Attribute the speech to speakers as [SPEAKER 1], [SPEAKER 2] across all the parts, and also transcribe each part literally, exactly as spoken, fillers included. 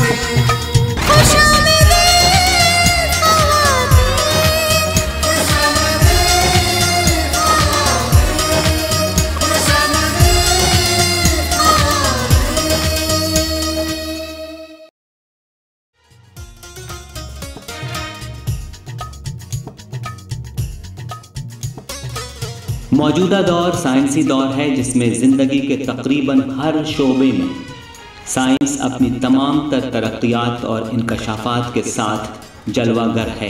[SPEAKER 1] खुश आमदीद ख्वातीन, खुश आमदीद ख्वातीन, खुश आमदीद ख्वातीन।
[SPEAKER 2] मौजूदा दौर साइंसी दौर है जिसमें ज़िंदगी के तकरीबन हर शोबे में साइंस अपनी तमाम तर तरक्कियात और इंकशाफात के साथ जलवागर है।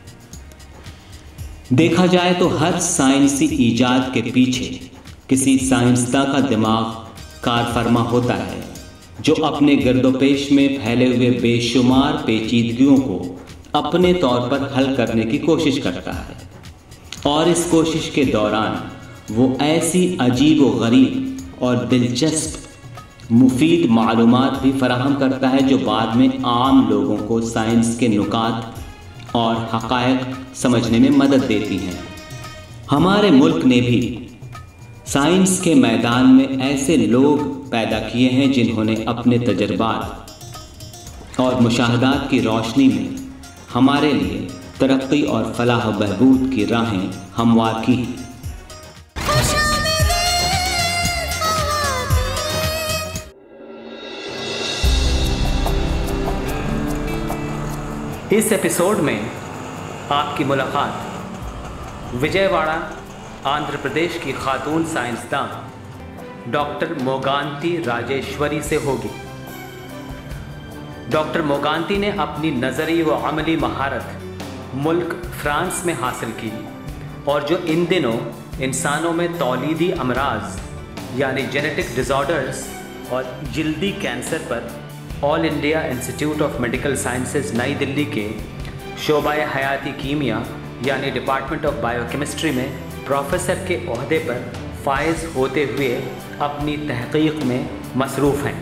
[SPEAKER 2] देखा जाए तो हर साइंसी ईजाद के पीछे किसी साइंसदां का दिमाग कारफरमा होता है जो अपने गर्दोपेश में फैले हुए बेशुमार पेचीदगियों को अपने तौर पर हल करने की कोशिश करता है, और इस कोशिश के दौरान वो ऐसी अजीब व गरीब और दिलचस्प मुफीद मालूमात भी फराहम करता है जो बाद में आम लोगों को साइंस के नुकात और हक़ाइक़ समझने में मदद देती हैं। हमारे मुल्क ने भी साइंस के मैदान में ऐसे लोग पैदा किए हैं जिन्होंने अपने तजर्बात और मुशाहदात की रोशनी में हमारे लिए तरक्की और फलाह व बहबूद की राहें हमवार की हैं। इस एपिसोड में आपकी मुलाकात विजयवाड़ा आंध्र प्रदेश की खातून साइंसदान डॉक्टर मोगांती राजेश्वरी से होगी। डॉक्टर मोगांती ने अपनी नज़री व अमली महारत मुल्क फ्रांस में हासिल की और जो इन दिनों इंसानों में तौलीदी अमराज यानी जेनेटिक डिसऑर्डर्स और जल्दी कैंसर पर All India Institute of Medical Sciences Nai Delhi के शोबाए हयाती कीमिया यानी डिपार्टमेंट ऑफ बायोकेमिस्ट्री में प्रोफेसर के ओहदे पर फाइज होते हुए अपनी तहकीक में मसरूफ़ हैं।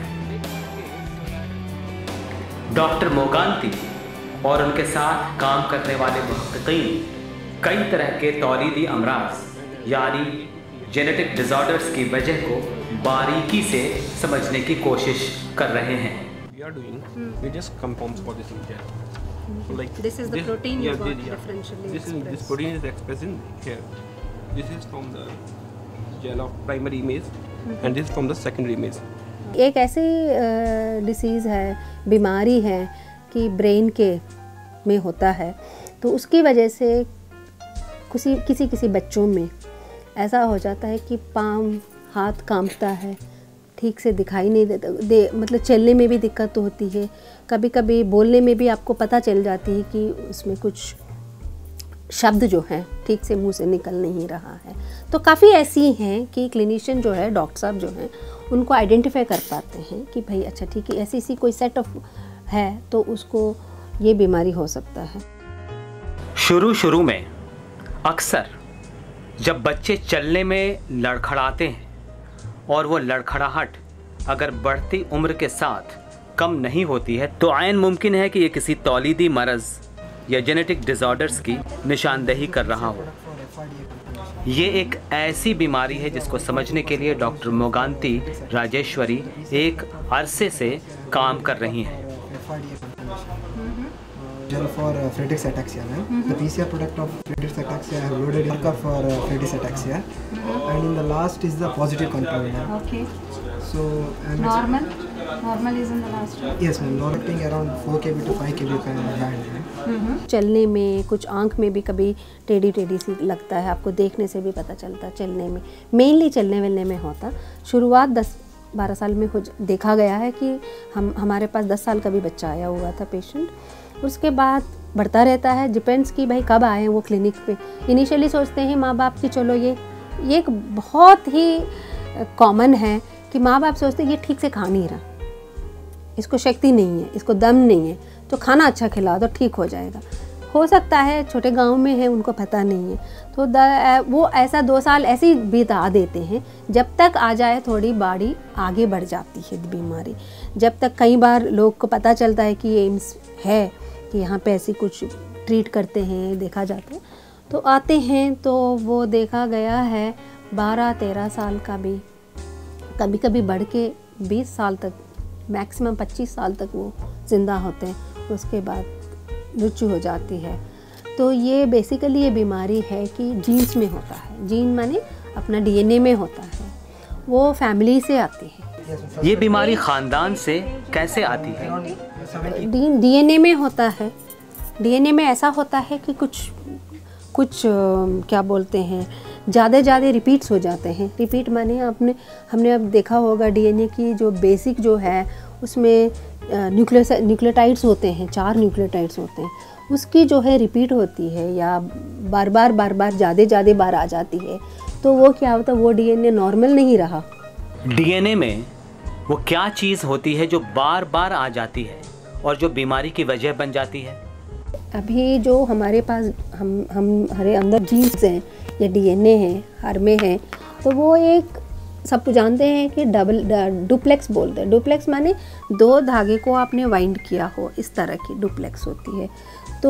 [SPEAKER 2] डॉक्टर मोगांती और उनके साथ काम करने वाले मुहक्किकीन कई तरह के तौलीदी अमराज यानी जेनेटिक डिसऑर्डर्स की वजह को बारीकी से समझने की कोशिश कर रहे हैं।
[SPEAKER 3] We are doing hmm. we just compounds for this gel. Hmm. So like
[SPEAKER 4] this is the this, protein you
[SPEAKER 3] yeah,
[SPEAKER 4] got
[SPEAKER 3] yeah.
[SPEAKER 4] differentially
[SPEAKER 3] this
[SPEAKER 4] expressed.
[SPEAKER 3] is this protein is expressed in here. This is from the gel of primary image hmm. and this is from the secondary image.
[SPEAKER 4] एक ऐसी disease है, बीमारी है कि brain के में होता है, तो उसकी वजह से किसी किसी किसी बच्चों में ऐसा हो जाता है कि पाँव हाथ कांपता है, ठीक से दिखाई नहीं देता, दे मतलब चलने में भी दिक्कत होती है, कभी कभी बोलने में भी आपको पता चल जाती है कि उसमें कुछ शब्द जो हैं ठीक से मुंह से निकल नहीं रहा है। तो काफ़ी ऐसी हैं कि क्लिनिशियन जो है, डॉक्टर साहब जो हैं, उनको आइडेंटिफाई कर पाते हैं कि भाई अच्छा ठीक है, ऐसी सी कोई सेट ऑफ है तो उसको ये बीमारी हो सकता है।
[SPEAKER 2] शुरू शुरू में अक्सर जब बच्चे चलने में लड़खड़ाते हैं और वो लड़खड़ाहट अगर बढ़ती उम्र के साथ कम नहीं होती है तो आयन मुमकिन है कि ये किसी तौलीदी मरज़ या जेनेटिक डिसऑर्डर्स की निशानदेही कर रहा हो। ये एक ऐसी बीमारी है जिसको समझने के लिए डॉक्टर मोगांती राजेश्वरी एक अरसे से काम कर रही हैं।
[SPEAKER 5] Gel for uh, Friedreich's ataxia. Mm-hmm. The P C R product of Friedreich's ataxia I have loaded in for uh, Friedreich's ataxia, mm-hmm. and in the last is the positive compound.
[SPEAKER 4] Okay.
[SPEAKER 5] So and
[SPEAKER 4] normal, normal is in the last one.
[SPEAKER 5] Yes, ma'am. Normal around four K B to five K B per band.
[SPEAKER 4] Mm-hmm. चलने में कुछ आँख में भी कभी टेढ़ी टेढ़ी सी लगता है, आपको देखने से भी पता चलता। चलने में मेनली चलने वेलने में होता। शुरुआत दस बारह साल में हो देखा गया है कि हम हमारे पास दस साल का भी बच्चा आया हुआ था पेशेंट। उसके बाद बढ़ता रहता है, डिपेंड्स कि भाई कब आए हैं वो क्लिनिक पे। इनिशियली सोचते हैं माँ बाप कि चलो ये ये एक बहुत ही कॉमन है कि माँ बाप सोचते हैं ये ठीक से खा नहीं रहा, इसको शक्ति नहीं है, इसको दम नहीं है, तो खाना अच्छा खिला दो ठीक हो जाएगा। हो सकता है छोटे गांव में है, उनको पता नहीं है, तो द, वो ऐसा दो साल ऐसे ही बिता देते हैं जब तक आ जाए थोड़ी बाड़ी आगे बढ़ जाती है बीमारी। जब तक कई बार लोग को पता चलता है कि ये एम्स है कि यहाँ पे ऐसी कुछ ट्रीट करते हैं, देखा जाता है, तो आते हैं। तो वो देखा गया है बारह तेरह साल का भी, कभी कभी बढ़ के बीस साल तक मैक्सिमम पच्चीस साल तक वो ज़िंदा होते हैं, उसके बाद मृत्यु हो जाती है। तो ये बेसिकली ये बीमारी है कि जीन्स में होता है। जीन माने अपना डीएनए में होता है, वो फैमिली से आती है।
[SPEAKER 2] ये बीमारी ख़ानदान से कैसे आती है?
[SPEAKER 4] डी डीएनए में होता है। डीएनए में ऐसा होता है कि कुछ कुछ क्या बोलते हैं, ज़्यादा ज़्यादा रिपीट्स हो जाते हैं। रिपीट माने आपने हमने अब देखा होगा डीएनए की जो बेसिक जो है उसमें न्यूक्लियस न्यूक्लियोटाइड्स होते हैं, चार न्यूक्लियोटाइड्स होते हैं, उसकी जो है रिपीट होती है या बार बार बार बार ज़्यादा ज़्यादा बार आ जाती है, तो वो क्या होता है, वो डीएनए नॉर्मल नहीं रहा।
[SPEAKER 2] डीएनए में वो क्या चीज़ होती है जो बार बार आ जाती है और जो बीमारी की वजह बन जाती है?
[SPEAKER 4] अभी जो हमारे पास हम हम हमारे अंदर जीन्स हैं या डीएनए हैं, हर में हैं, तो वो एक सब जानते हैं कि डबल डुप्लेक्स बोलते हैं। डुप्लेक्स माने दो धागे को आपने वाइंड किया हो, इस तरह की डुप्लेक्स होती है। तो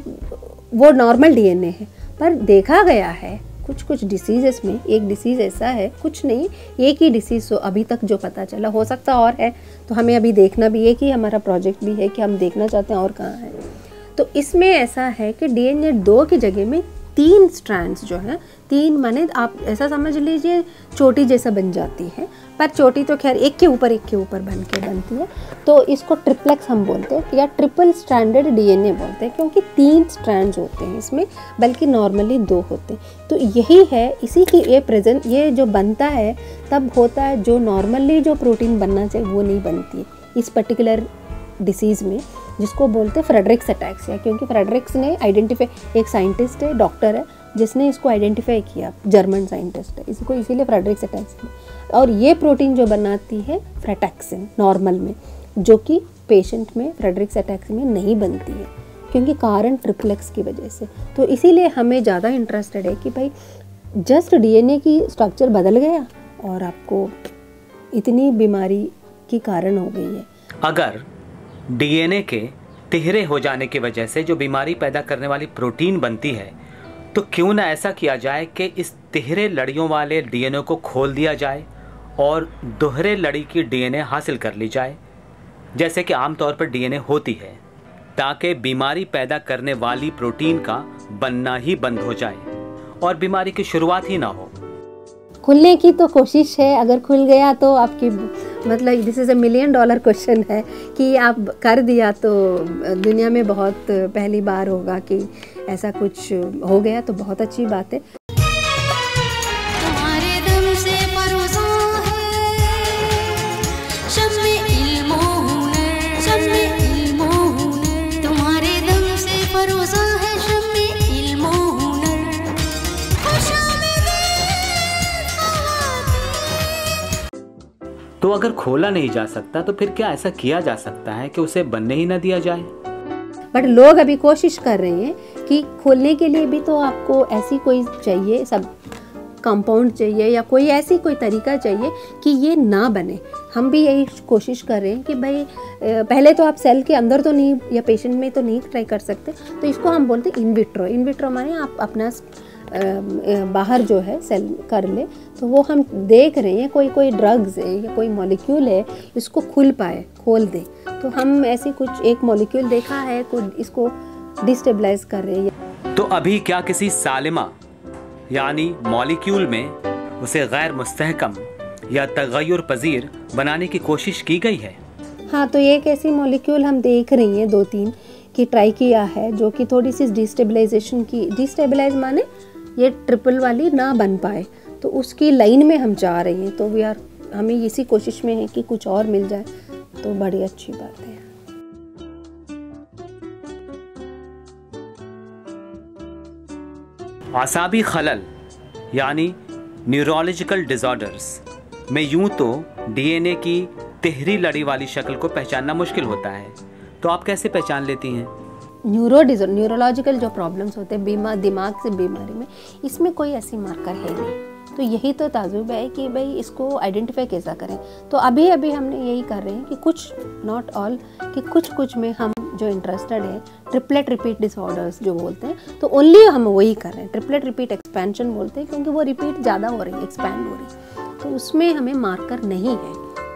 [SPEAKER 4] वो नॉर्मल डीएनए है, पर देखा गया है कुछ कुछ डिसीजेस में, एक डिसीज़ ऐसा है, कुछ नहीं एक ही डिसीज़ तो अभी तक जो पता चला, हो सकता और है, तो हमें अभी देखना भी है कि हमारा प्रोजेक्ट भी है कि हम देखना चाहते हैं और कहाँ है। तो इसमें ऐसा है कि डीएनए दो की जगह में तीन स्ट्रैंड्स जो है, तीन माने आप ऐसा समझ लीजिए चोटी जैसा बन जाती है, पर चोटी तो खैर एक के ऊपर एक के ऊपर बन के बनती है, तो इसको ट्रिप्लेक्स हम बोलते हैं या ट्रिपल स्ट्रैंडेड डीएनए बोलते हैं, क्योंकि तीन स्ट्रैंड्स होते हैं इसमें, बल्कि नॉर्मली दो होते हैं। तो यही है, इसी की ये प्रेजेंट ये जो बनता है तब होता है, जो नॉर्मली जो प्रोटीन बनना चाहिए वो नहीं बनती है इस पर्टिकुलर डिसीज़ में, जिसको बोलते हैं फ्रेडरिक्स अटैक्सिया। क्योंकि फ्रेडरिक्स ने आइडेंटिफाई, एक साइंटिस्ट है, डॉक्टर है, जिसने इसको आइडेंटिफाई किया, जर्मन साइंटिस्ट है, इसको इसीलिए फ्रेडरिक्स अटैक्सिया। और ये प्रोटीन जो बनाती है फ्रेटैक्सिन नॉर्मल में, जो कि पेशेंट में फ्रेडरिक्स अटैक्सिया में नहीं बनती है, क्योंकि कारण ट्रिप्लेक्स की वजह से। तो इसीलिए हमें ज़्यादा इंटरेस्टेड है कि भाई जस्ट डीएनए की स्ट्रक्चर बदल गया और आपको इतनी बीमारी की कारण हो गई है।
[SPEAKER 2] अगर डीएनए के तिहरे हो जाने की वजह से जो बीमारी पैदा करने वाली प्रोटीन बनती है, तो क्यों ना ऐसा किया जाए कि इस तिहरे लड़ियों वाले डीएनए को खोल दिया जाए और दोहरे लड़ी की डीएनए हासिल कर ली जाए, जैसे कि आमतौर पर डीएनए होती है, ताकि बीमारी पैदा करने वाली प्रोटीन का बनना ही बंद हो जाए और बीमारी की शुरुआत ही ना हो।
[SPEAKER 4] खुलने की तो कोशिश है, अगर खुल गया तो आपकी मतलब this is a million dollar question है कि आप कर दिया तो दुनिया में बहुत पहली बार होगा कि ऐसा कुछ हो गया, तो बहुत अच्छी बात है।
[SPEAKER 1] तुम्हारे दम से परोसा है शम्मे इल्म ओ हुनर, शम्मे इल्म ओ हुनर, तुम्हारे दम से परोसा है शम्मे इल्म ओ हुनर। खुश आमदीद ख़वातीन।
[SPEAKER 2] तो अगर खोला नहीं जा सकता तो फिर क्या ऐसा किया जा सकता है कि उसे बनने ही ना दिया जाए?
[SPEAKER 4] बट लोग अभी कोशिश कर रहे हैं कि खोलने के लिए भी तो आपको ऐसी कोई चाहिए, सब कंपाउंड चाहिए या कोई ऐसी कोई तरीका चाहिए कि ये ना बने। हम भी यही कोशिश कर रहे हैं कि भाई पहले तो आप सेल के अंदर तो नहीं या पेशेंट में तो नहीं ट्राई कर सकते, तो इसको हम बोलते हैं इन विट्रो। इन विट्रो माने आप अपना बाहर जो है सेल कर ले, तो वो हम देख रहे हैं कोई कोई ड्रग्स है या कोई मॉलिक्यूल है इसको खुल पाए, खोल दे। तो हम ऐसी कुछ एक मॉलिक्यूल देखा है, कुछ इसको डिस्टेबलाइज कर रहे हैं।
[SPEAKER 2] तो अभी क्या किसी सालिमा यानी मॉलिक्यूल में उसे गैर मुस्तहकम या तगय्युर पजीर बनाने की कोशिश की गई है?
[SPEAKER 4] हाँ, तो एक ऐसी मॉलिक्यूल हम देख रही हैं, दो तीन की ट्राई किया है, जो कि थोड़ी सी डिस्टेबलाइजेशन की, डिस्टेबलाइज माने ये ट्रिपल वाली ना बन पाए, तो उसकी लाइन में हम जा रहे हैं। तो वी आर हमें इसी कोशिश में है कि कुछ और मिल जाए तो बड़ी अच्छी बात है।
[SPEAKER 2] आसाबी खलल यानी न्यूरोलॉजिकल डिसऑर्डर्स में यूं तो डीएनए की तिहरी लड़ी वाली शक्ल को पहचानना मुश्किल होता है, तो आप कैसे पहचान लेती हैं?
[SPEAKER 4] न्यूरो डिजो न्यूरोलॉजिकल जो प्रॉब्लम्स होते हैं बीमार दिमाग से बीमारी में, इसमें कोई ऐसी मार्कर है नहीं। तो यही तो ताजुब है कि भाई इसको आइडेंटिफाई कैसा करें। तो अभी अभी हमने यही कर रहे हैं कि कुछ, नॉट ऑल, कि कुछ कुछ में हम जो इंटरेस्टेड है, ट्रिपलेट रिपीट डिसऑर्डर्स जो बोलते हैं, तो ओनली हम वही कर रहे हैं। ट्रिपलेट रिपीट एक्सपेंशन बोलते हैं, क्योंकि वो रिपीट ज़्यादा हो रही है, एक्सपैंड हो रही है, तो उसमें हमें मार्कर नहीं है।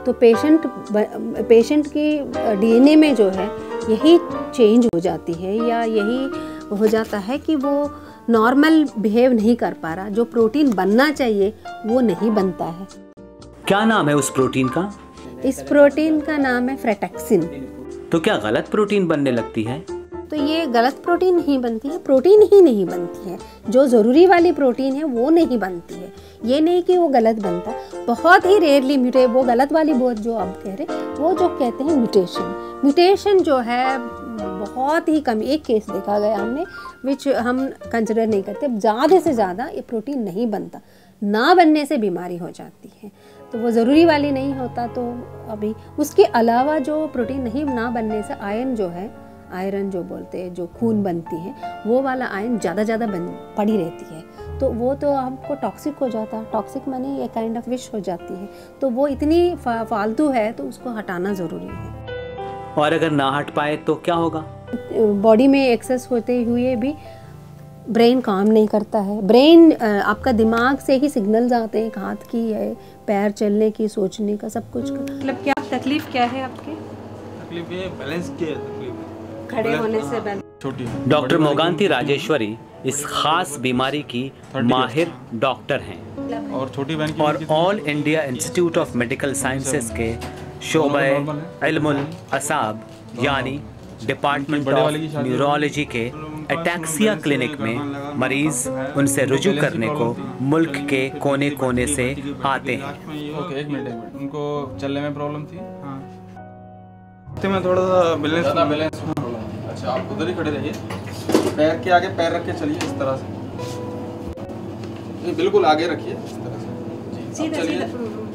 [SPEAKER 4] तो पेशेंट पेशेंट की डीएनए में जो है यही चेंज हो जाती है या यही हो जाता है कि वो नॉर्मल बिहेव नहीं कर पा रहा, जो प्रोटीन बनना चाहिए वो नहीं बनता है।
[SPEAKER 2] क्या नाम है उस प्रोटीन का?
[SPEAKER 4] इस प्रोटीन का नाम है फ्रेटेक्सिन।
[SPEAKER 2] तो क्या गलत प्रोटीन बनने लगती है?
[SPEAKER 4] तो ये गलत प्रोटीन नहीं बनती है, प्रोटीन ही नहीं बनती है, जो ज़रूरी वाली प्रोटीन है वो नहीं बनती है। ये नहीं कि वो गलत बनता, बहुत ही रेयरली म्यूटे वो गलत वाली बहुत जो आप कह रहे वो जो कहते हैं म्यूटेशन। म्यूटेशन जो है बहुत ही कम, एक केस देखा गया हमने विच हम कंसिडर नहीं करते, ज़्यादा से ज़्यादा ये प्रोटीन नहीं बनता, ना बनने से बीमारी हो जाती है, तो वो ज़रूरी वाली नहीं होता। तो अभी उसके अलावा जो प्रोटीन नहीं ना बनने से आयरन जो है, आयरन जो बोलते हैं जो खून बनती है वो वाला आयरन ज़्यादा ज़्यादा बन पड़ी रहती है, तो वो तो हमको टॉक्सिक हो जाता है। टॉक्सिक माने ये काइंड ऑफ विश हो जाती है, तो वो इतनी फा, फालतू है तो उसको हटाना ज़रूरी है।
[SPEAKER 2] और अगर ना हट पाए तो क्या होगा?
[SPEAKER 4] बॉडी में एक्सेस होते हुए भी ब्रेन काम नहीं करता है। ब्रेन आपका दिमाग से ही सिग्नल्स आते हैं, हाथ की है, पैर चलने की, सोचने का, सब कुछ का। मतलब क्या तकलीफ क्या है आपकी?
[SPEAKER 6] तकलीफ ये बैलेंस की है, तकलीफ
[SPEAKER 4] खड़े होने से बैलेंस।
[SPEAKER 6] छोटी
[SPEAKER 2] डॉक्टर मोगांती राजेश्वरी इस खास बीमारी की माहिर डॉक्टर हैं
[SPEAKER 6] और छोटी बहन की
[SPEAKER 2] और All India Institute of Medical Sciences के शोबे इल्मुल असाब यानी डिपार्टमेंट ऑफ न्यूरोलॉजी के अटैक्सिया क्लिनिक में मरीज उनसे रुजू करने को मुल्क के कोने कोने से आते हैं।
[SPEAKER 6] ओके, एक मिनट एक मिनट उनको चलने में प्रॉब्लम थी। हाँ, तो मैं थोड़ा सा बैलेंस बैलेंस अच्छा, आप उधर ही खड़े रहिए, पैर के आगे पैर रख के चलिए इस तरह से, नहीं बिल्कुल आगे रखिए इस तरह से जी, चलिए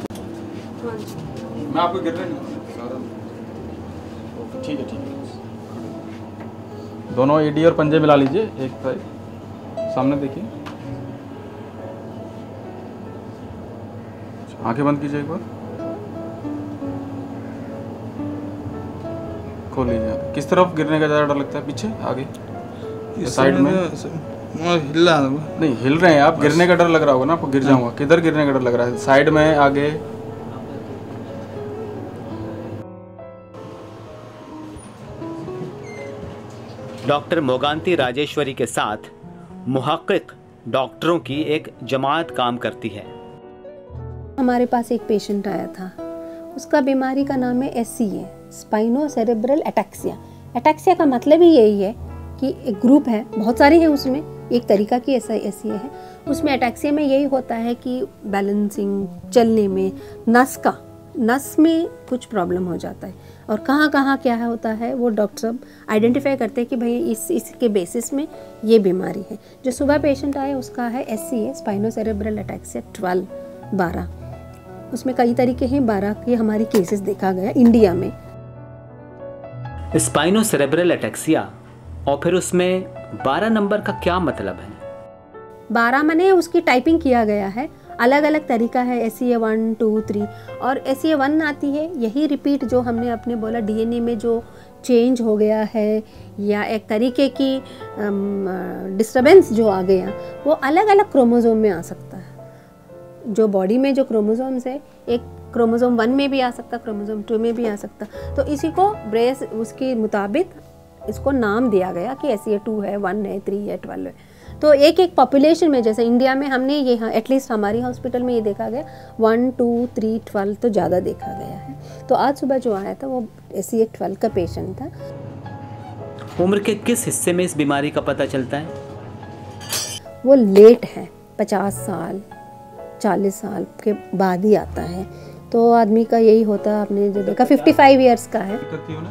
[SPEAKER 6] मैं आपको गिरने नहीं, ठीक है ठीक है। दोनों एडी और पंजे मिला लीजिए, एक साइड सामने देखिए, आंखें बंद कीजिए, एक बार खोल लीजिए। किस तरफ गिरने का ज़्यादा डर लगता है, पीछे आगे साइड में?
[SPEAKER 3] हिल रहा
[SPEAKER 6] नहीं, हिल रहे हैं आप, गिरने का डर लग रहा होगा ना आपको, गिर जाऊंगा। किधर गिरने का डर लग रहा है, साइड में, आगे?
[SPEAKER 2] डॉक्टर मोगांती राजेश्वरी के साथ मुहक्किक डॉक्टरों की एक जमात काम करती है।
[SPEAKER 4] हमारे पास एक पेशेंट आया था, उसका बीमारी का नाम है S C A, spino cerebral ataxia. Ataxia का मतलब ही यही है कि एक ग्रुप है, बहुत सारे हैं उसमें, एक तरीका की ऐसा एस सी ए है। उसमें अटैक्सिया में यही होता है कि बैलेंसिंग, चलने में, नस का नस में कुछ प्रॉब्लम हो जाता है, और कहाँ कहाँ क्या है होता है वो डॉक्टर साहब आइडेंटिफाई करते हैं कि भाई इस इसके बेसिस में ये बीमारी है। जो सुबह पेशेंट आया उसका है S C A, spino cerebral ataxia twelve, बारह, उसमें कई तरीके हैं, बारह के हमारी केसेस देखा गया इंडिया में।
[SPEAKER 2] स्पाइनो सेरेब्रल अटैक्सिया, और फिर उसमें बारह नंबर का क्या मतलब है?
[SPEAKER 4] बारह माने उसकी टाइपिंग किया गया है, अलग अलग तरीका है, S C A one two three, और एस सी ए वन आती है यही रिपीट जो हमने अपने बोला डीएनए में जो चेंज हो गया है या एक तरीके की डिस्टर्बेंस जो आ गया, वो अलग अलग क्रोमोसोम में आ सकता है। जो बॉडी में जो क्रोमोसोम्स है, एक क्रोमोसोम वन में भी आ सकता, क्रोमोसोम टू में भी आ सकता, तो इसी को ब्रेस उसके मुताबिक इसको नाम दिया गया कि एस सी ए टू है, वन है, थ्री है, ट्वेल्व है। तो एक एक पॉपुलेशन में, जैसे इंडिया में हमने ये एटलीस्ट हमारी हॉस्पिटल में ये देखा गया वन टू थ्री ट्वेल्व तो ज़्यादा देखा गया है। तो आज सुबह जो आया था वो एस सी ए ट्वेल्व का पेशेंट था।
[SPEAKER 2] उम्र के किस हिस्से में इस बीमारी का पता चलता है?
[SPEAKER 4] वो लेट है, पचास साल चालीस साल के बाद ही आता है, तो आदमी का यही होता है, आपने जो देखा फिफ्टी फाइव ईयर्स का है।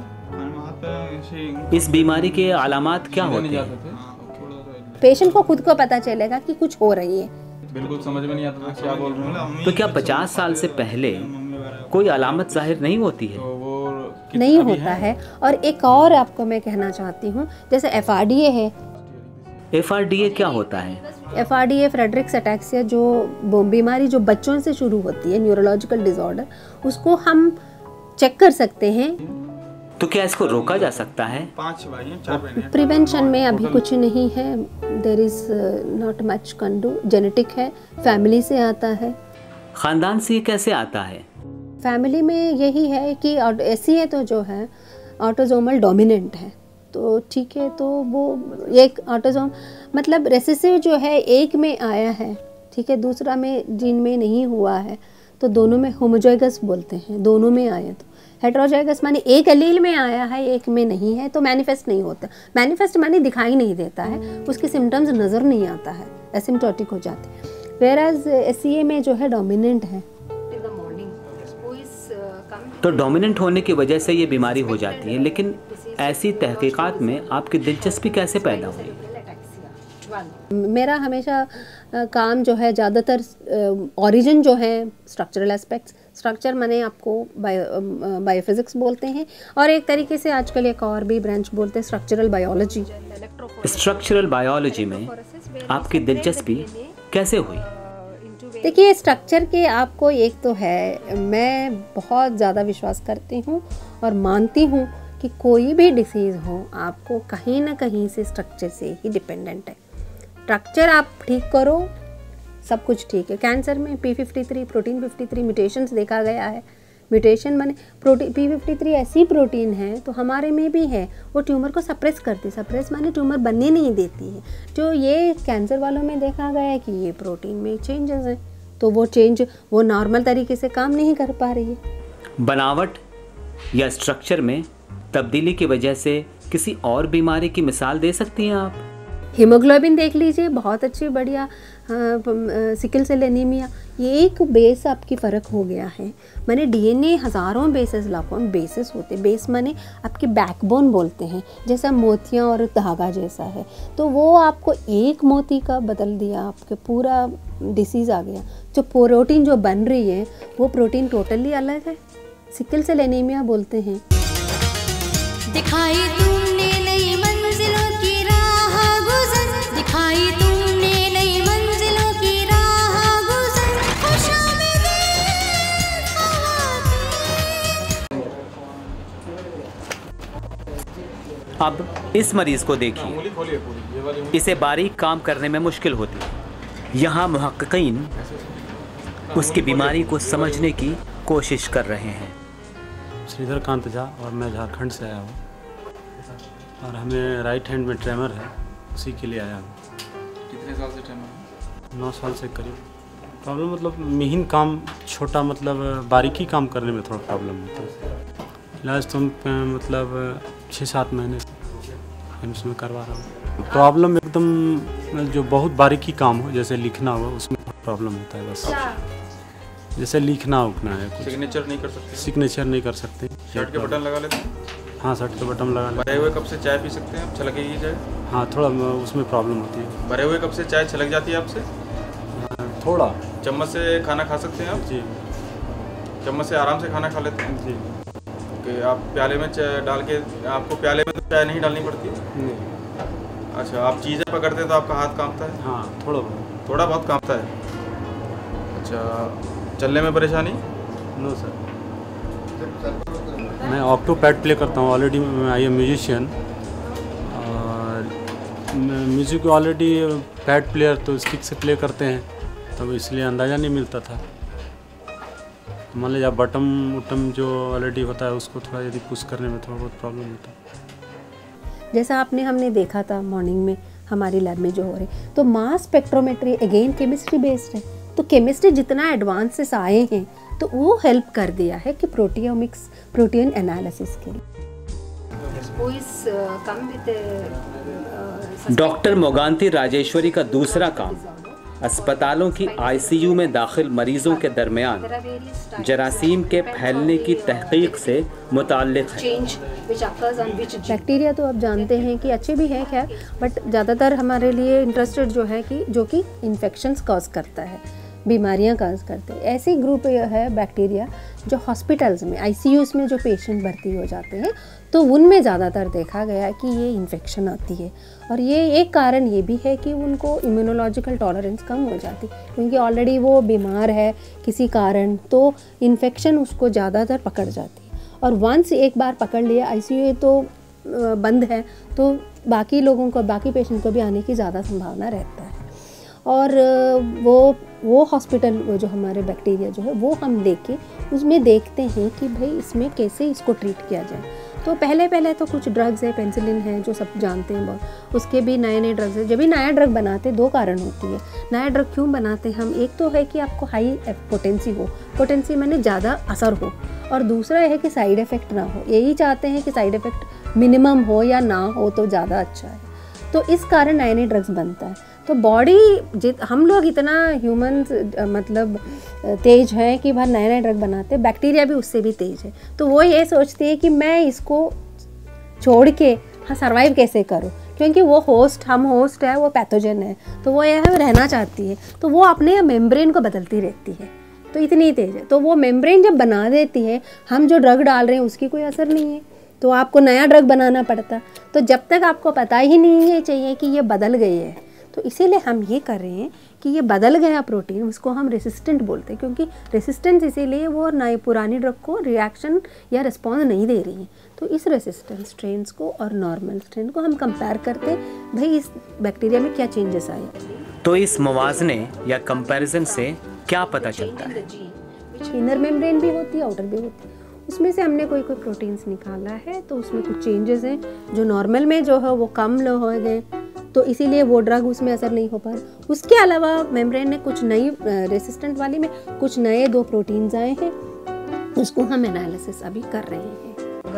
[SPEAKER 2] इस बीमारी के अलामात क्या होते हैं?
[SPEAKER 4] पेशेंट को खुद को पता चलेगा कि कुछ हो रही है,
[SPEAKER 6] बिल्कुल समझ में नहीं आता था क्या बोल रहे हैं।
[SPEAKER 2] तो क्या पचास साल से पहले कोई अलामत जाहिर नहीं होती है?
[SPEAKER 6] तो वो
[SPEAKER 4] नहीं होता है। और एक और आपको मैं कहना चाहती हूँ, जैसे एफ आर डी ए है।
[SPEAKER 2] एफ आर डी ए क्या होता है?
[SPEAKER 4] F R D A Friedreich's ataxia, जो बीमारी जो बच्चों से शुरू होती है, न्यूरोलॉजिकल डिसऑर्डर, उसको हम चेक कर सकते हैं।
[SPEAKER 2] तो क्या इसको रोका जा सकता है?
[SPEAKER 3] पांच भाई हैं, चार बहनें हैं।
[SPEAKER 4] प्रिवेंशन में अभी कुछ नहीं है, there is not much can do. Genetic है, फैमिली से आता है।
[SPEAKER 2] खानदान से ये कैसे आता है?
[SPEAKER 4] फैमिली में यही है कि एस सी ए तो जो है ऑटोजोमल डोमिनेंट है, तो ठीक है, तो वो एक ऑटोजोम मतलब रेसेसिव जो है एक में आया है, ठीक है, दूसरा में जीन में नहीं हुआ है, तो दोनों में होमोजाइगस बोलते हैं, दोनों में आए। तो हेटेरोजाइगस माने एक एलील में आया है एक में नहीं है, तो मैनिफेस्ट नहीं होता। मैनिफेस्ट माने दिखाई नहीं देता है, उसके सिम्टम्स नज़र नहीं आता है, एसिम्प्टोटिक हो जाते हैं। Whereas S C A में जो है डोमिनेंट है।
[SPEAKER 2] तो डोमिनेंट होने की वजह से ये बीमारी हो जाती है, लेकिन ऐसी तहकीकात में आपकी दिलचस्पी कैसे पैदा हुई?
[SPEAKER 4] मेरा हमेशा काम जो है ज़्यादातर ओरिजिन जो है स्ट्रक्चरल एस्पेक्ट्स, स्ट्रक्चर माने आपको बायो बायोफिजिक्स बोलते हैं, और एक तरीके से आजकल एक और भी ब्रांच बोलते हैं स्ट्रक्चरल बायोलॉजी।
[SPEAKER 2] स्ट्रक्चरल बायोलॉजी में आपकी दिलचस्पी कैसे हुई?
[SPEAKER 4] देखिए, स्ट्रक्चर के आपको एक तो है, मैं बहुत ज़्यादा विश्वास करती हूँ और मानती हूँ कि कोई भी डिसीज़ हो आपको कहीं ना कहीं से स्ट्रक्चर से ही डिपेंडेंट है। स्ट्रक्चर आप ठीक करो, सब कुछ ठीक है। कैंसर में P fifty three protein fifty three mutations देखा गया है। म्यूटेशन माने प्रोटीन पी फिफ्टी थ्री ऐसी प्रोटीन है, तो हमारे में भी है, वो ट्यूमर को सप्रेस करती, सप्रेस माने ट्यूमर बनने नहीं देती है। जो ये कैंसर वालों में देखा गया है कि ये प्रोटीन में चेंजेस हैं, तो वो चेंज वो नॉर्मल तरीके से काम नहीं कर पा रही है।
[SPEAKER 2] बनावट या स्ट्रक्चर में तब्दीली की वजह से किसी और बीमारी की मिसाल दे सकती हैं आप?
[SPEAKER 4] हीमोग्लोबिन देख लीजिए, बहुत अच्छी बढ़िया, सिकल सेल एनीमिया, ये एक बेस आपकी फ़र्क हो गया है। माने डीएनए हज़ारों बेसेस लाखों बेसिस होते, बेस माने आपकी बैकबोन बोलते हैं, जैसा मोतियाँ और धागा जैसा है, तो वो आपको एक मोती का बदल दिया, आपके पूरा डिसीज़ आ गया। जो प्रोटीन जो बन रही है वो प्रोटीन टोटली अलग है, सिकल सेल एनीमिया बोलते हैं।
[SPEAKER 1] दिखाई तुमने नई मंजिलों की राह गुज़र, दिखाई तुमने नई मंजिलों की राह गुज़र, खुश आमदीद ख़वातीन।
[SPEAKER 2] अब इस मरीज़ को देखिए, इसे बारीक काम करने में मुश्किल होती है। यहाँ मुहक्किकीन उसकी बीमारी को समझने की कोशिश कर रहे हैं।
[SPEAKER 7] श्रीधरकांत झा और मैं झारखंड से आया हूँ, और हमें राइट हैंड में ट्रेमर है, उसी के लिए आया हूँ।
[SPEAKER 6] कितने साल से ट्रेमर?
[SPEAKER 7] नौ साल से करीब। प्रॉब्लम मतलब महीन काम, छोटा मतलब बारीकी काम करने में थोड़ा प्रॉब्लम होता है। इलाज तो मतलब छः सात महीने एम्स में करवा रहा हूँ। प्रॉब्लम एकदम जो बहुत बारीकी काम हो, जैसे लिखना हो, उसमें प्रॉब्लम होता है बस। जैसे लिखना उठना है, कुछ
[SPEAKER 6] सिग्नेचर नहीं कर सकते?
[SPEAKER 7] सिग्नेचर नहीं कर सकते।
[SPEAKER 6] शर्ट के बटन लगा लेते हैं?
[SPEAKER 7] हाँ, शर्ट के बटन लगा लेते
[SPEAKER 6] हैं। भरे हुए कप से चाय पी सकते हैं आप? छलकेगी चाय?
[SPEAKER 7] हाँ, थोड़ा उसमें प्रॉब्लम होती है।
[SPEAKER 6] भरे हुए कप से चाय छलक जाती है आपसे?
[SPEAKER 7] थोड़ा।
[SPEAKER 6] चम्मच से खाना खा सकते हैं आप?
[SPEAKER 7] जी।
[SPEAKER 6] चम्मच से आराम से खाना खा लेते हैं?
[SPEAKER 7] जी।
[SPEAKER 6] ओके, आप प्याले में चाय डाल के, आपको प्याले में तो चाय नहीं डालनी पड़ती?
[SPEAKER 7] नहीं।
[SPEAKER 6] अच्छा, आप चीज़ें पकड़ते हैं तो आपका हाथ कांपता है?
[SPEAKER 7] हाँ, थोड़ा बहुत।
[SPEAKER 6] थोड़ा बहुत कांपता है। अच्छा, चलने में परेशानी?
[SPEAKER 7] नो सर, मैं ऑक्टो पैड प्ले करता हूँ। ऑलरेडी आई एम म्यूजिशियन, और म्यूज़िक ऑलरेडी पैड प्लेयर तो स्टिक से प्ले करते हैं, तब इसलिए अंदाज़ा नहीं मिलता था। मान लीजिए बटम उटम जो ऑलरेडी होता है, उसको थोड़ा यदि पुश करने में थोड़ा बहुत प्रॉब्लम होता है।
[SPEAKER 4] जैसा आपने हमने देखा था मॉर्निंग में हमारी लैब में जो हो रही, तो mass spectrometry again chemistry based है, तो केमिस्ट्री जितना एडवांसेस आए हैं तो वो हेल्प कर दिया है कि प्रोटियोमिक्स प्रोटीन एनालिसिस के लिए।
[SPEAKER 2] डॉक्टर मोगांती राजेश्वरी का दूसरा काम अस्पतालों की आईसीयू में दाखिल मरीजों के दरमियान जरासीम के फैलने की तहकीक से मुताल्लिक है।
[SPEAKER 4] बैक्टीरिया तो आप जानते हैं कि अच्छे भी हैं खैर, बट ज़्यादातर हमारे लिए इंटरेस्टेड जो है कि जो कि इन्फेक्शंस कॉज करता है, बीमारियां कॉज करते हैं। ऐसी ग्रुप है बैक्टीरिया जो हॉस्पिटल्स में आईसीयूज़ में जो पेशेंट भर्ती हो जाते हैं, तो उनमें ज़्यादातर देखा गया है कि ये इन्फेक्शन आती है, और ये एक कारण ये भी है कि उनको इम्यूनोलॉजिकल टॉलरेंस कम हो जाती है, क्योंकि ऑलरेडी वो बीमार है किसी कारण, तो इन्फेक्शन उसको ज़्यादातर पकड़ जाती है। और वंस एक बार पकड़ लिया, आईसीयू तो बंद है, तो बाकी लोगों को, बाकी पेशेंट को भी आने की ज़्यादा संभावना रहता है। और वो वो हॉस्पिटल वो जो हमारे बैक्टीरिया जो है वो हम लेके उसमें देखते हैं कि भाई इसमें कैसे इसको ट्रीट किया जाए। तो पहले पहले तो कुछ ड्रग्स है, पेंसिलिन है जो सब जानते हैं बहुत, उसके भी नए नए ड्रग्स है। जब भी नया ड्रग बनाते दो कारण होती है, नया ड्रग क्यों बनाते हैं हम, एक तो है कि आपको हाई पोटेंसी हो, पोटेंसी मैंने ज़्यादा असर हो, और दूसरा है कि साइड इफ़ेक्ट ना हो। यही चाहते हैं कि साइड इफ़ेक्ट मिनिमम हो या ना हो तो ज़्यादा अच्छा है। तो इस कारण नए नए ड्रग्स बनता है। तो बॉडी जित हम लोग इतना ह्यूमंस मतलब तेज हैं कि भाई नए नए ड्रग बनाते हैं, बैक्टीरिया भी उससे भी तेज है। तो वो ये सोचती है कि मैं इसको छोड़ के हाँ सर्वाइव कैसे करूँ, क्योंकि वो होस्ट हम होस्ट है, वो पैथोजन है, तो वो यह रहना चाहती है। तो वो अपने मेम्ब्रेन को बदलती रहती है, तो इतनी तेज है। तो वो मेम्ब्रेन जब बना देती है, हम जो ड्रग डाल रहे हैं उसकी कोई असर नहीं है, तो आपको नया ड्रग बनाना पड़ता। तो जब तक आपको पता ही नहीं है चाहिए कि ये बदल गई है, तो इसीलिए हम ये कर रहे हैं कि ये बदल गया प्रोटीन, उसको हम रेसिस्टेंट बोलते हैं, क्योंकि रेसिस्टेंस इसीलिए वो नए पुरानी ड्रग को रिएक्शन या रिस्पॉन्स नहीं दे रही है। तो इस रेसिस्टेंट स्ट्रेन्स को और नॉर्मल स्ट्रेन को हम कंपेयर करते हैं, भाई इस बैक्टीरिया में क्या चेंजेस आए।
[SPEAKER 2] तो इस मुवाजने या कंपैरिजन से क्या पता चलता है?
[SPEAKER 4] इनर मेम्ब्रेन भी होती है, आउटर भी होती है, उसमें से हमने कोई कोई प्रोटीन्स निकाला है, तो उसमें कुछ चेंजेस हैं जो नॉर्मल में जो है वो कम लो हो गए, तो इसीलिए वो ड्रग उसमें असर नहीं हो पा रहा। उसके अलावा मेम्ब्रेन ने कुछ नई रेसिस्टेंट वाली में कुछ नए दो प्रोटीन्स आए हैं, उसको हम एनालिसिस अभी कर रहे हैं।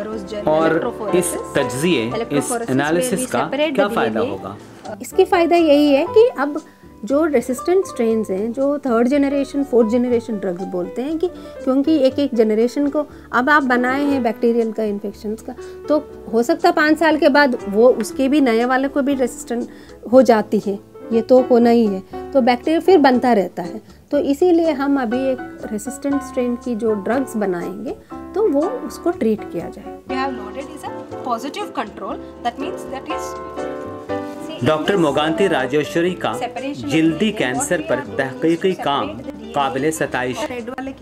[SPEAKER 2] और इस तज्जिए इस एनालिसिस का क्या फ़ायदा होगा?
[SPEAKER 4] इसकी फ़ायदा यही है कि अब जो रेसिस्टेंट स्ट्रेन्स हैं, जो third generation fourth generation drugs बोलते हैं, कि क्योंकि एक एक जनरेशन को अब आप बनाए हैं बैक्टीरियल का इन्फेक्शंस का, तो हो सकता है पाँच साल के बाद वो उसके भी नए वाले को भी रेसिस्टेंट हो जाती है, ये तो होना ही है। तो बैक्टीरिया फिर बनता रहता है, तो इसीलिए हम अभी एक रेसिस्टेंट स्ट्रेन की जो ड्रग्स बनाएंगे तो वो उसको ट्रीट किया जाए।
[SPEAKER 8] We have loaded is a positive control, that means that is
[SPEAKER 2] doctor Moganti Rajeshwari का जल्दी कैंसर पर तहकीकी काम काबिले सताइश है।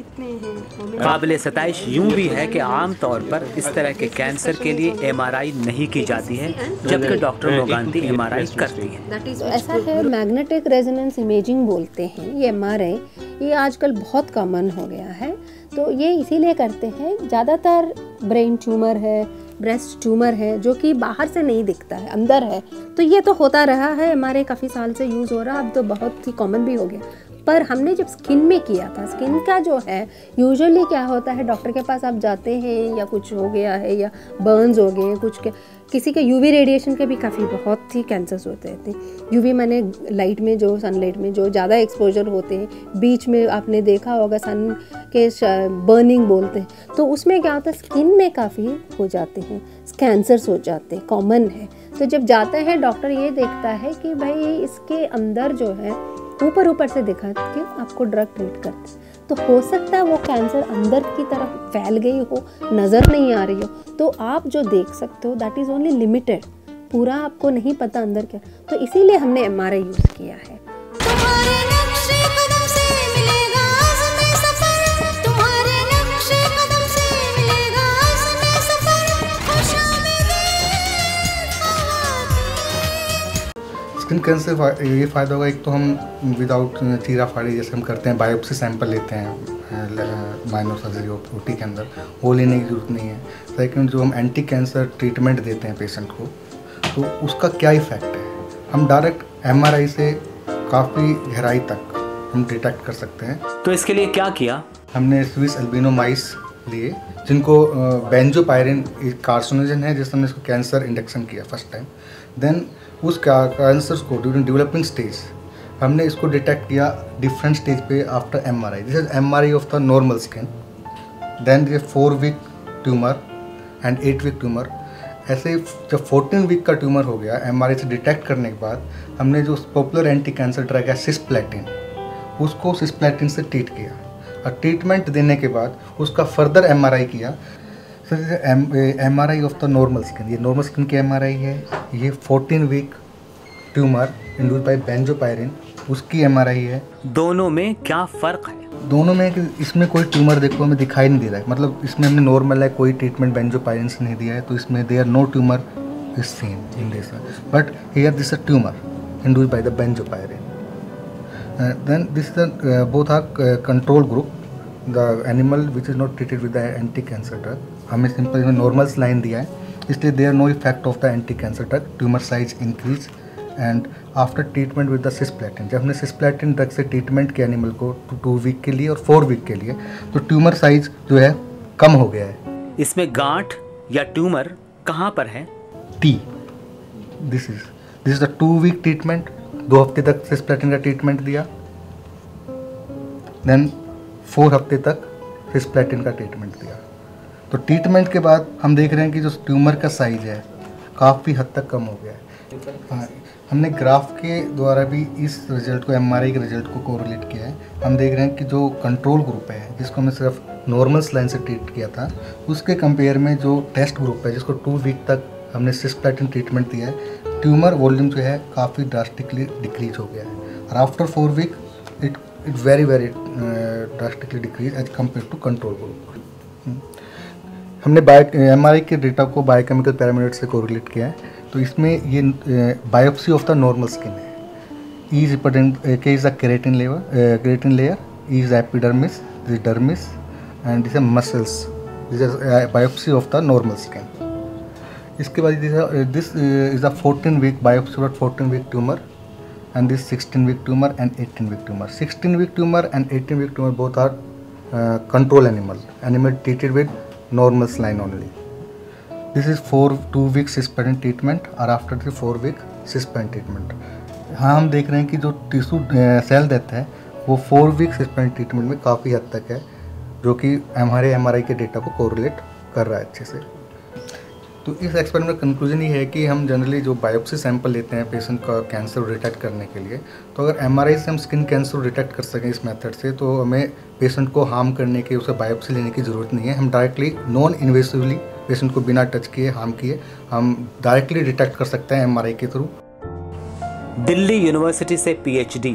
[SPEAKER 2] काबिले सताइश यूँ भी है कि आम तौर पर इस तरह के कैंसर के लिए एम आर आई नहीं की जाती है, जबकि doctor Moganti M R I करती है।
[SPEAKER 4] ऐसा है, मैग्नेटिक रेजोनेंस इमेजिंग बोलते हैं, ये एम आर आई ये आजकल बहुत कॉमन हो गया है। तो ये इसीलिए करते हैं, ज़्यादातर ब्रेन ट्यूमर है, ब्रेस्ट ट्यूमर है, जो कि बाहर से नहीं दिखता है, अंदर है। तो ये तो होता रहा है, हमारे काफ़ी साल से यूज़ हो रहा, अब तो बहुत ही कॉमन भी हो गया। पर हमने जब स्किन में किया था, स्किन का जो है यूजुअली क्या होता है, डॉक्टर के पास आप जाते हैं या कुछ हो गया है या बर्न्स हो गए कुछ के, किसी के यूवी रेडिएशन के भी काफ़ी बहुत ही कैंसर्स होते रहते हैं। यूवी माने लाइट में, जो सनलाइट में जो ज़्यादा एक्सपोजर होते हैं, बीच में आपने देखा होगा सन के बर्निंग बोलते हैं, तो उसमें क्या होता है स्किन में काफ़ी हो जाते हैं, कैंसर्स हो जाते हैं, कॉमन है। तो जब जाता है डॉक्टर ये देखता है कि भाई इसके अंदर जो है ऊपर ऊपर से दिखा के आपको ड्रग ट्रीट करते हैं, तो हो सकता है वो कैंसर अंदर की तरफ फैल गई हो, नज़र नहीं आ रही हो, तो आप जो देख सकते हो दैट इज़ ओनली लिमिटेड, पूरा आपको नहीं पता अंदर क्या। तो इसीलिए हमने एम आर आई यूज़ किया है।
[SPEAKER 1] तुम्हारे नक्शे कदम से मिलेगा आज़मे सफर, तुम्हारे नक्शे कदम से मिलेगा आज़मे सफर, खुश आमदीद ख़वातीन।
[SPEAKER 9] स्किन कैंसर का ये फ़ायदा होगा, एक तो हम विदाउट चीरा फाड़ी जैसे हम करते हैं, बायोप्सी सैंपल लेते हैं माइनर सर्जरी ओटी के अंदर, वो लेने की ज़रूरत नहीं है। सेकंड, जो हम एंटी कैंसर ट्रीटमेंट देते हैं पेशेंट को, तो उसका क्या इफ़ेक्ट है, हम डायरेक्ट एम आर आई से काफ़ी गहराई तक हम डिटेक्ट कर सकते हैं।
[SPEAKER 2] तो इसके लिए क्या किया?
[SPEAKER 9] हमने स्विस अल्बिनो माइस लिए, जिनको बेंजोपायरिन कार्सिनोजन है, जिससे हमने इसको कैंसर इंडक्शन किया फर्स्ट टाइम। देन उस कैंसर्स को ड्यूरिंग डेवलपिंग स्टेज हमने इसको डिटेक्ट किया डिफरेंट स्टेज पे after M R I. This is M R I of the normal skin, then ये four week tumour and eight week tumour. ऐसे जब fourteen week का ट्यूमर हो गया एम आर आई से डिटेक्ट करने के बाद, हमने जो पॉपुलर एंटी कैंसर ड्रग है सिस्प्लेटिन, उसको सिस्प्लेटिन से ट्रीट किया, और ट्रीटमेंट देने के बाद उसका फर्दर एम आर आई किया। M R I of the normal skin, ये नॉर्मल स्किन की एम आर आई है, ये fourteen week tumour induced by benzopyrene, उसकी एम आर आई है।
[SPEAKER 2] दोनों में क्या फ़र्क है?
[SPEAKER 9] दोनों में कि इसमें कोई ट्यूमर देखो हमें दिखाई नहीं दे रहा है, मतलब इसमें हमने नॉर्मल है, कोई ट्रीटमेंट बेंजोपायरिन से नहीं दिया है, तो इसमें there no tumour is seen in this, but here this a tumour induced by the benzopyrene. Then this the both are control group, the animal which is not treated with the anti cancer drug, हमें simple में normal saline दिया है, इसलिए there no effect of the anti cancer drug, tumour size increase and after treatment with the cisplatin, जब हमने cisplatin drug से treatment किया animal को टू वीक के लिए और फोर वीक के लिए, तो ट्यूमर साइज जो है कम हो गया है।
[SPEAKER 2] इसमें गांठ या ट्यूमर कहाँ पर है?
[SPEAKER 9] T, this is this is the two week treatment, दो हफ्ते तक सिस्प्लेटिन का ट्रीटमेंट दिया, देन फोर हफ्ते तक सिस्प्लेटिन का ट्रीटमेंट दिया। तो ट्रीटमेंट के बाद हम देख रहे हैं कि जो ट्यूमर का साइज है काफ़ी हद तक कम हो गया है। हाँ, हमने ग्राफ के द्वारा भी इस रिजल्ट को, एमआरआई के रिजल्ट को कोरिलेट किया है। हम देख रहे हैं कि जो कंट्रोल ग्रुप है जिसको हमने सिर्फ नॉर्मल सलाइन से ट्रीट किया था, उसके कंपेयर में जो टेस्ट ग्रुप है जिसको टू वीक तक हमने सिस्प्लेटिन ट्रीटमेंट दिया है, ट्यूमर वॉल्यूम जो है काफ़ी ड्रास्टिकली डिक्रीज हो गया है और after four week it it very very drastically decrease as compare to control group. हमने बायो एमआरआई के डेटा को बायोकेमिकल पैरामीटर से कोरिलेट किया है, तो इसमें ये biopsy of the normal skin है। E is represent K is the keratin layer, keratin layer, E is epidermis, this dermis and this muscles, this is biopsy of the normal skin. इसके बाद this is the fourteen week biopsy of fourteen week tumour and this sixteen week tumor and eighteen week tumor. sixteen week tumor and eighteen week tumor both are uh, control animal, animal treated with normal saline only. This is four two week cisplatin treatment और after the four week cisplatin treatment. हाँ, हम देख रहे हैं कि जो tissue cell देता है वो फोर वीक cisplatin ट्रीटमेंट में काफ़ी हद तक है, जो कि हमारे एमआरआई के डेटा को कोरिलेट कर रहा है अच्छे से। तो इस एक्सपेरिमेंट का कंक्लूजन ये है कि हम जनरली जो बायोप्सी सैंपल लेते हैं पेशेंट का कैंसर डिटेक्ट करने के लिए, तो अगर एमआरआई से हम स्किन कैंसर डिटेक्ट कर सकें इस मेथड से, तो हमें पेशेंट को हार्म करने के, उसे बायोप्सी लेने की ज़रूरत नहीं है। हम डायरेक्टली नॉन इन्वेसिवली पेशेंट को बिना टच किए, हार्म किए, हम डायरेक्टली डिटेक्ट कर सकते हैं एमआरआई के थ्रू।
[SPEAKER 2] दिल्ली यूनिवर्सिटी से पीएचडी,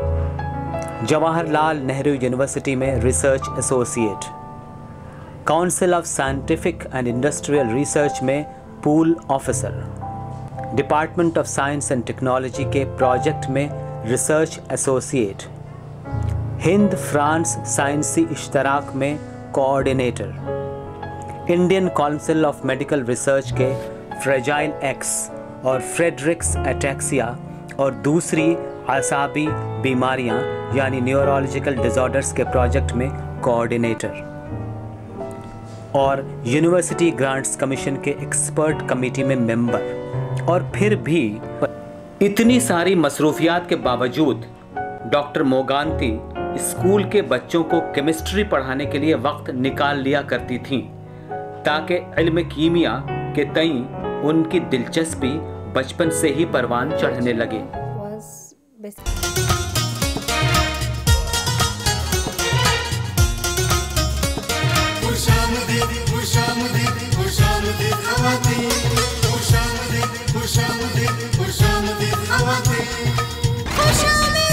[SPEAKER 2] जवाहरलाल नेहरू यूनिवर्सिटी में research associate, council of scientific and industrial research में pool officer, department of science and technology के प्रोजेक्ट में रिसर्च एसोसिएट, हिंद फ्रांस साइंसी इश्तराक में coordinator, Indian council of medical research के फ्रेजाइल एक्स और फ्रेडरिक्स एटैक्सिया और दूसरी आसाबी बीमारियां यानी न्यूरोलॉजिकल डिसऑर्डर्स के प्रोजेक्ट में कोऑर्डिनेटर, और यूनिवर्सिटी ग्रांट्स कमीशन के एक्सपर्ट कमेटी में मेंबर। और फिर भी इतनी सारी मसरूफियात के बावजूद डॉक्टर मोगांती स्कूल के बच्चों को केमिस्ट्री पढ़ाने के लिए वक्त निकाल लिया करती थीं, ताकि इल्म कीमिया के तई उनकी दिलचस्पी बचपन से ही परवान चढ़ने लगे।
[SPEAKER 1] खुश आमदीद, खुश आमदीद, खुश आमदीद ख़वातीन, खुश आमदीद, खुश आमदीद, खुश आमदीद ख़वातीन, खुश आमदीद।